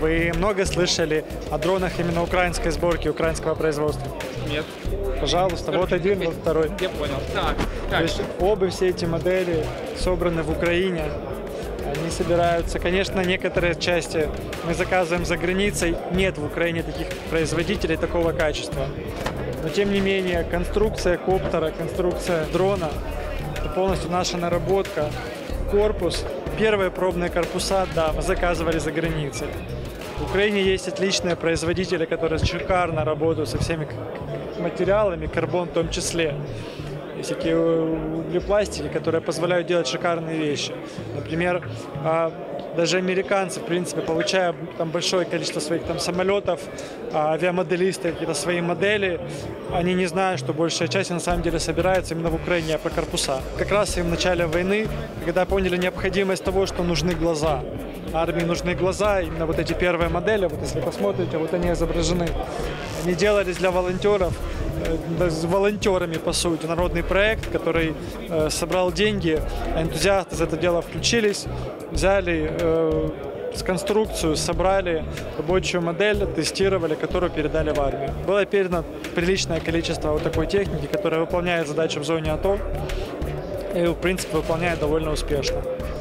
Вы много слышали о дронах именно украинской сборки, украинского производства? Нет. Пожалуйста, вот один, вот второй. Я понял. Так. То есть все эти модели собраны в Украине. Они собираются, конечно, некоторые части мы заказываем за границей. Нет в Украине таких производителей такого качества. Но тем не менее, конструкция коптера, конструкция дрона – это полностью наша наработка. Корпус, первые пробные корпуса, да, мы заказывали за границей. В Украине есть отличные производители, которые шикарно работают со всеми материалами, карбон в том числе. Есть такие углепластики, которые позволяют делать шикарные вещи. Например, даже американцы, в принципе, получая там большое количество своих там самолетов, авиамоделисты, какие-то свои модели, они не знают, что большая часть на самом деле собирается именно в Украине, по корпуса. Как раз и в начале войны, когда поняли необходимость того, что нужны глаза. Армии нужны глаза, именно вот эти первые модели, вот если посмотрите, вот они изображены. Они делались для волонтеров, с волонтерами, по сути, народный проект, который собрал деньги, энтузиасты за это дело включились, взяли с конструкцию, собрали рабочую модель, тестировали, которую передали в армию. Было передано приличное количество вот такой техники, которая выполняет задачу в зоне АТО и, в принципе, выполняет довольно успешно.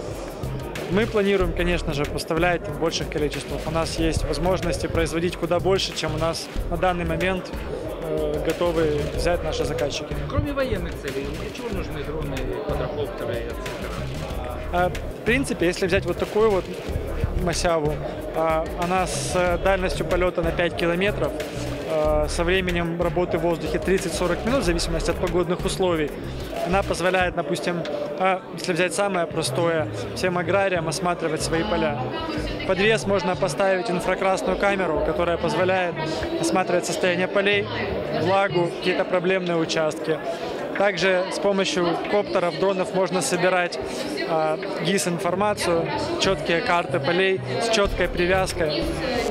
Мы планируем, конечно же, поставлять в больших количествах. У нас есть возможности производить куда больше, чем у нас на данный момент готовы взять наши заказчики. Кроме военных целей, для чего нужны дроны, квадрокоптеры, etc.? В принципе, если взять вот такую вот масяву, она с дальностью полета на 5 километров, со временем работы в воздухе 30-40 минут, в зависимости от погодных условий. Она позволяет, допустим, если взять самое простое, всем аграриям осматривать свои поля. Под вес можно поставить инфракрасную камеру, которая позволяет осматривать состояние полей, влагу, какие-то проблемные участки. Также с помощью коптеров, дронов можно собирать ГИС-информацию, четкие карты полей с четкой привязкой.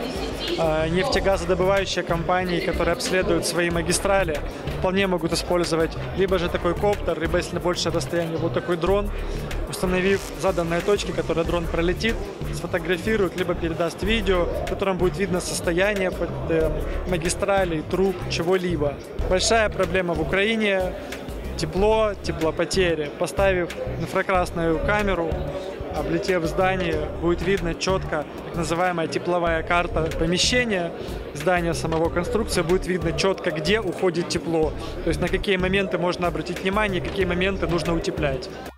Нефтегазодобывающие компании, которые обследуют свои магистрали, вполне могут использовать либо же такой коптер, либо, если на большее расстояние, вот такой дрон, установив заданные точки, которые дрон пролетит, сфотографирует, либо передаст видео, в котором будет видно состояние магистралей, труб, чего-либо. Большая проблема в Украине – тепло, теплопотери. Поставив инфракрасную камеру, облетев здание, будет видно четко так называемая тепловая карта помещения, здания самого конструкции, будет видно четко, где уходит тепло. То есть на какие моменты можно обратить внимание, какие моменты нужно утеплять.